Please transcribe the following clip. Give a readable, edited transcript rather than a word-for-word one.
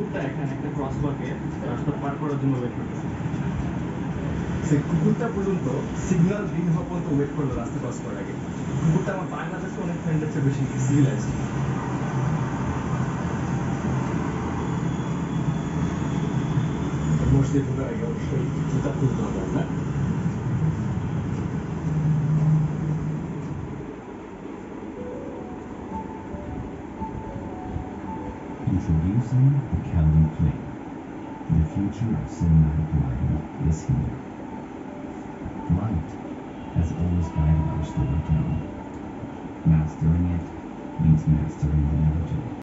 এখানে একটা ক্রসওয়াকে রাস্তা পার করার জন্য ওয়েট করতেছে। সেই কুকুরটা পর্যন্ত সিগন্যাল গ্রিন হওয়া পর্যন্ত ওয়েট করলো রাস্তা ক্রস করার আগে। কুকুরটা আমার বাংলাদেশে অনেক ফ্রেন্ডের চেয়ে বেশি সিভিলাইজড। মসজিদে ঢোকার আগে অবশ্যই জুতা খুলতে হবে আপনার। Introducing the Calvin Klein. The future of cinematic lighting is here. Light has always guided our storytelling. Mastering it means mastering the energy.